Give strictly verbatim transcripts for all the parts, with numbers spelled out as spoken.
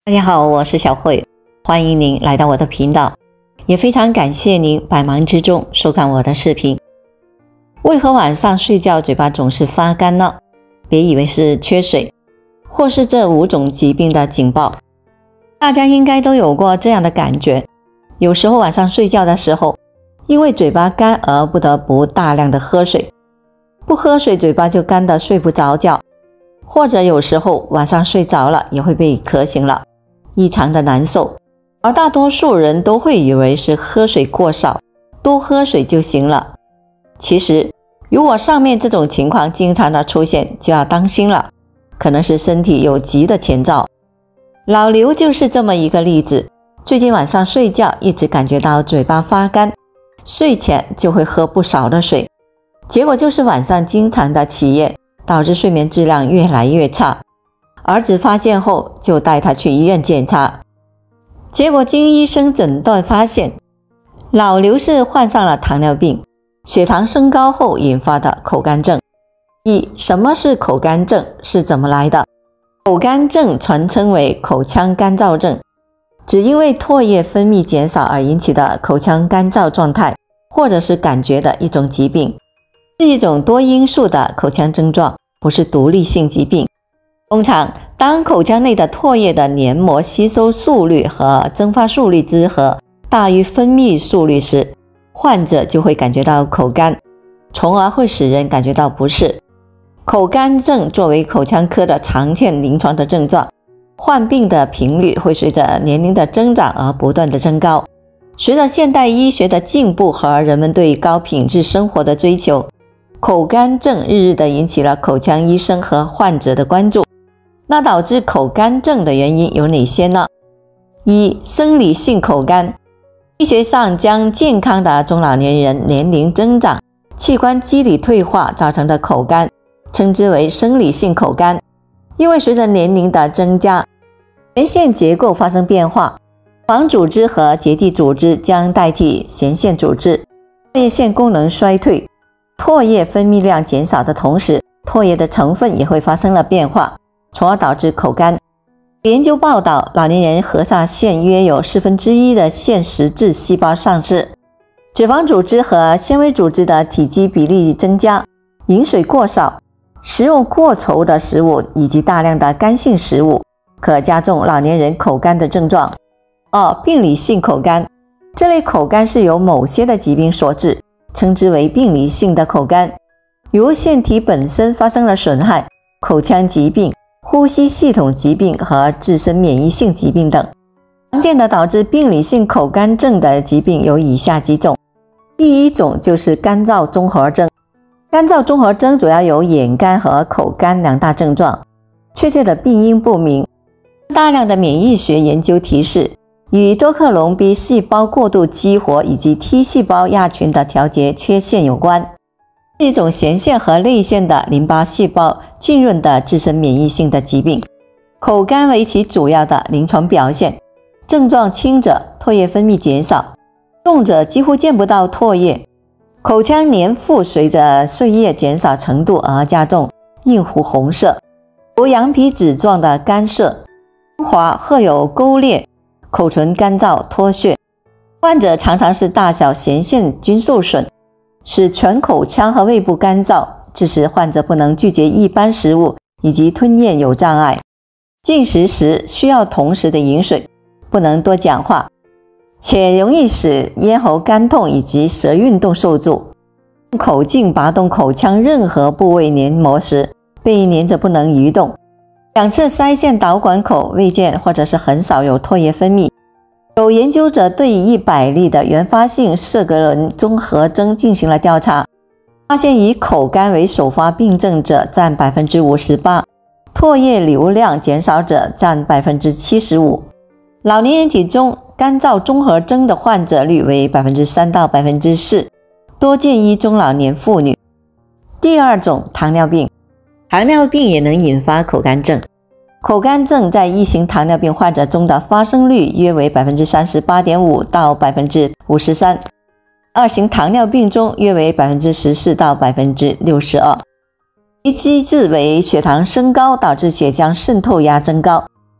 大家好，我是小慧，欢迎您来到我的频道，也非常感谢您百忙之中收看我的视频。为何晚上睡觉嘴巴总是发干呢？别以为是缺水，或是这五种疾病的警报。大家应该都有过这样的感觉，有时候晚上睡觉的时候，因为嘴巴干而不得不大量的喝水，不喝水嘴巴就干得睡不着觉，或者有时候晚上睡着了也会被渴醒了，异常的难受，而大多数人都会以为是喝水过少，多喝水就行了。其实如果上面这种情况经常的出现，就要当心了，可能是身体有急的前兆。老刘就是这么一个例子，最近晚上睡觉一直感觉到嘴巴发干，睡前就会喝不少的水，结果就是晚上经常的起夜，导致睡眠质量越来越差。儿子发现后就带他去医院检查，结果经医生诊断发现，老刘是患上了糖尿病，血糖升高后引发的口干症。一、什么是口干症？是怎么来的？口干症传称为口腔干燥症，只因为唾液分泌减少而引起的口腔干燥状态，或者是感觉的一种疾病，是一种多因素的口腔症状，不是独立性疾病。通常当口腔内的唾液的黏膜吸收速率和蒸发速率之和大于分泌速率时，患者就会感觉到口干，从而会使人感觉到不适。口干症作为口腔科的常见临床的症状，患病的频率会随着年龄的增长而不断的增高。随着现代医学的进步和人们对高品质生活的追求，口干症日日的引起了口腔医生和患者的关注。那导致口干症的原因有哪些呢？一、生理性口干。医学上将健康的中老年人年龄增长、器官机理退化造成的口干称之为生理性口干。因为随着年龄的增加，前腺结构发生变化，房组织和结缔组织将代替前腺组织，唾液腺功能衰退，唾液分泌量减少的同时，唾液的成分也会发生了变化，从而导致口干。研究报道，老年人颌下腺约有四分之一的腺实质细胞丧失，脂肪组织和纤维组织的体积比例增加，饮水过少，食用过稠的食物以及大量的干性食物，可加重老年人口干的症状。二、病理性口干。这类口干是由某些的疾病所致，称之为病理性的口干，如腺体本身发生了损害、口腔疾病、呼吸系统疾病和自身免疫性疾病等。常见的导致病理性口干症的疾病有以下几种。第一种就是干燥综合征。干燥综合征主要有眼干和口干两大症状，确切的病因不明。大量的免疫学研究提示，与多克隆 B 细胞过度激活以及 T 细胞亚群的调节缺陷有关，是一种前腺和内腺的淋巴细胞浸润的自身免疫性的疾病。口干为其主要的临床表现，症状轻者唾液分泌减少，重者几乎见不到唾液，口腔黏附随着睡液减少程度而加重，硬糊红色，如羊皮纸状的干涩，光滑，褐有沟裂，口唇干燥脱屑。患者常常是大小前腺均受损，使全口腔和胃部干燥，致使患者不能拒绝一般食物以及吞咽有障碍。进食时需要同时的饮水，不能多讲话，且容易使咽喉干痛以及舌运动受阻。用口径拔动口腔任何部位黏膜时，被黏着不能移动。两侧腮腺导管口未见或者是很少有唾液分泌。有研究者对一百例的原发性舍格伦综合征进行了调查，发现以口干为首发病症者占 百分之五十八， 唾液流量减少者占 百分之七十五。 老年人体中干燥综合征的患者率为 百分之三到百分之四， 多见于中老年妇女。第二种，糖尿病。糖尿病也能引发口干症。口干症在一型糖尿病患者中的发生率约为 百分之三十八点五 到 百分之五十三， 二型糖尿病中约为 百分之十四 到 百分之六十二。其机制为血糖升高导致血浆渗透压增高，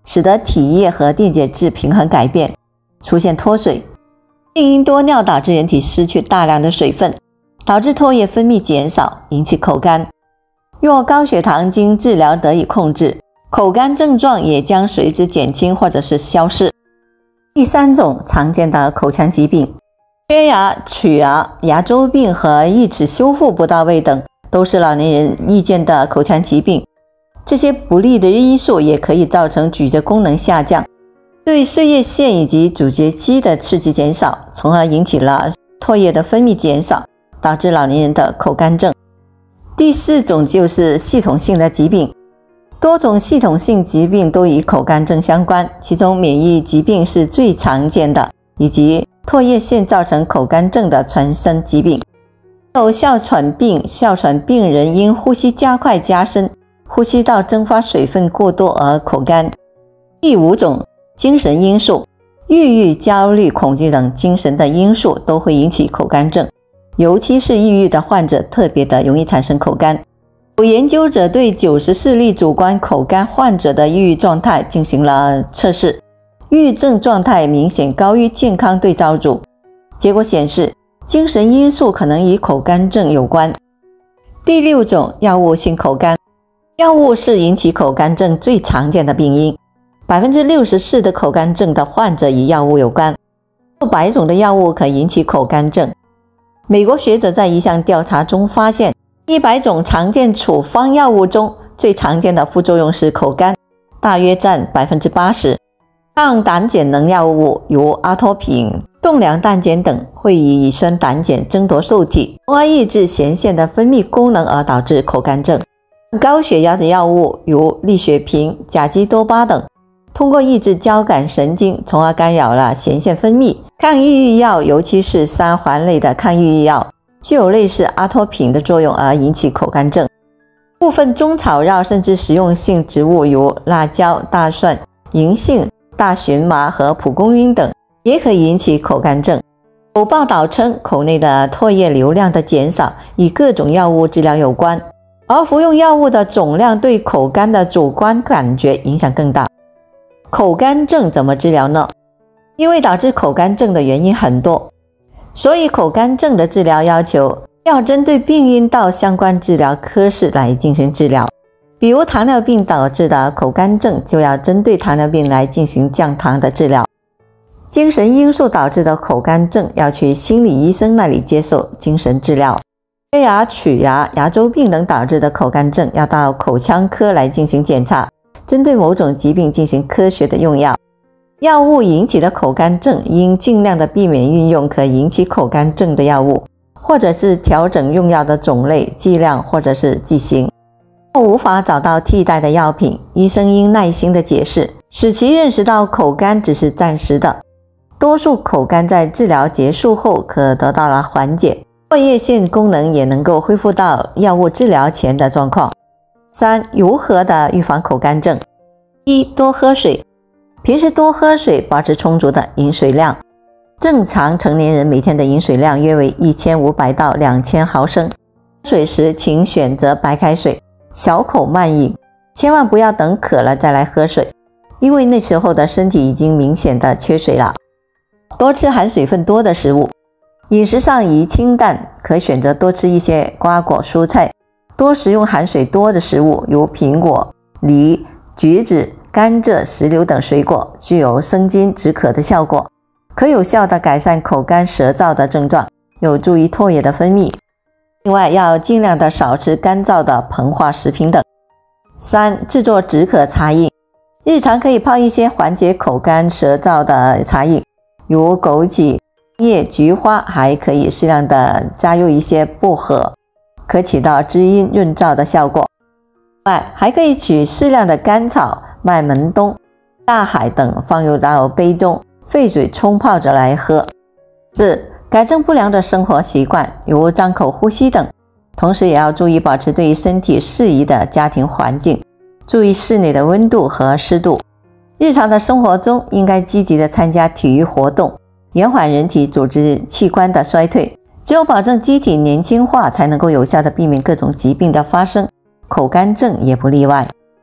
使得体液和电解质平衡改变，出现脱水，并因多尿导致人体失去大量的水分，导致唾液分泌减少，引起口干。若高血糖经治疗得以控制，口干症状也将随之减轻或者是消失。第三种常见的口腔疾病，缺牙、龋牙、牙周病和义齿修复不到位等，都是老年人易见的口腔疾病。这些不利的因素也可以造成咀嚼功能下降，对碎叶腺以及咀嚼肌的刺激减少，从而引起了唾液的分泌减少，导致老年人的口干症。第四种就是系统性的疾病，多种系统性疾病都与口干症相关，其中免疫疾病是最常见的，以及唾液腺造成口干症的全身疾病。有哮喘病，哮喘病人因呼吸加快加深，呼吸道蒸发水分过多而口干。第五种，精神因素，抑郁、焦虑、恐惧等精神的因素都会引起口干症，尤其是抑郁的患者特别的容易产生口干。有研究者对九十四例主观口干患者的抑郁状态进行了测试，抑郁症状态明显高于健康对照组，结果显示精神因素可能与口干症有关。第六种，药物性口干，药物是引起口干症最常见的病因， 百分之六十四 的口干症的患者与药物有关，数百种的药物可引起口干症。美国学者在一项调查中发现，一百种常见处方药物中，最常见的副作用是口干，大约占 百分之八十。 抗胆碱能药物如阿托品、动量胆碱等会以乙酸胆碱争夺受体，从而抑制涎腺的分泌功能，而导致口干症。高血压的药物如利血平、甲基多巴等，通过抑制交感神经，从而干扰了涎腺分泌。抗抑郁药，尤其是三环类的抗抑郁药，具有类似阿托品的作用，而引起口干症。部分中草药甚至食用性植物如辣椒、大蒜、银杏、大荨麻和蒲公英等，也可引起口干症。有报道称，口内的唾液流量的减少与各种药物治疗有关，而服用药物的总量对口干的主观感觉影响更大。口干症怎么治疗呢？因为导致口干症的原因很多，所以口干症的治疗要求要针对病因到相关治疗科室来进行治疗。比如糖尿病导致的口干症，就要针对糖尿病来进行降糖的治疗。精神因素导致的口干症，要去心理医生那里接受精神治疗。缺牙、龋牙、牙周病等导致的口干症，要到口腔科来进行检查，针对某种疾病进行科学的用药。药物引起的口干症，应尽量的避免运用可引起口干症的药物，或者是调整用药的种类、剂量或者是剂型。若无法找到替代的药品，医生应耐心的解释，使其认识到口干只是暂时的。多数口干在治疗结束后可得到了缓解，唾液腺功能也能够恢复到药物治疗前的状况。三、如何的预防口干症？一、多喝水，平时多喝水，保持充足的饮水量。正常成年人每天的饮水量约为一千五百到两千毫升。喝水时请选择白开水，小口慢饮，千万不要等渴了再来喝水，因为那时候的身体已经明显的缺水了。多吃含水分多的食物，饮食上宜清淡，可选择多吃一些瓜果蔬菜，多食用含水多的食物，如苹果、梨、橘子、甘蔗、石榴等水果，具有生津止渴的效果，可有效地改善口干舌燥的症状，有助于唾液的分泌。另外，要尽量的少吃干燥的膨化食品等。三、制作止渴茶饮，日常可以泡一些缓解口干舌燥的茶饮，如枸杞叶、菊花，还可以适量的加入一些薄荷，可起到滋阴润燥的效果。外，还可以取适量的甘草、麦门冬、大海等放入到杯中，沸水冲泡着来喝。四、改正不良的生活习惯，如张口呼吸等，同时也要注意保持对身体适宜的家庭环境，注意室内的温度和湿度。日常的生活中应该积极的参加体育活动，延缓人体组织器官的衰退。只有保证机体年轻化，才能够有效的避免各种疾病的发生，口干症也不例外。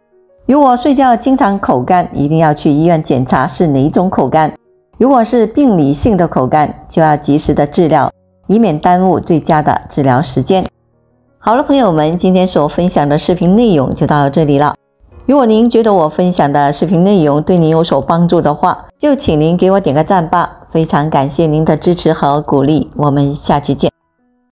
如果睡觉经常口干，一定要去医院检查是哪一种口干。如果是病理性的口干，就要及时的治疗，以免耽误最佳的治疗时间。好了，朋友们，今天所分享的视频内容就到这里了。如果您觉得我分享的视频内容对您有所帮助的话，就请您给我点个赞吧，非常感谢您的支持和鼓励，我们下期见。